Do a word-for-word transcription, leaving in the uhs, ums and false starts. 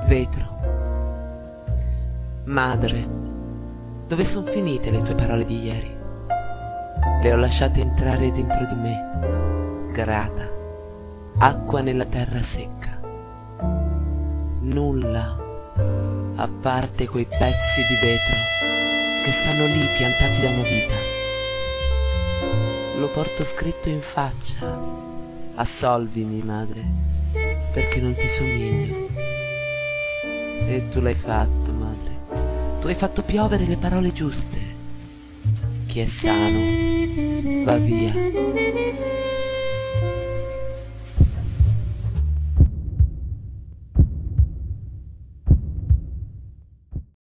vetro. Madre, dove son finite le tue parole di ieri? Le ho lasciate entrare dentro di me, grata, acqua nella terra secca. Nulla, a parte quei pezzi di vetro che stanno lì piantati da una vita. Lo porto scritto in faccia: assolvimi, madre, perché non ti somiglio. E tu l'hai fatto, madre. Tu hai fatto piovere le parole giuste. Chi è sano va via.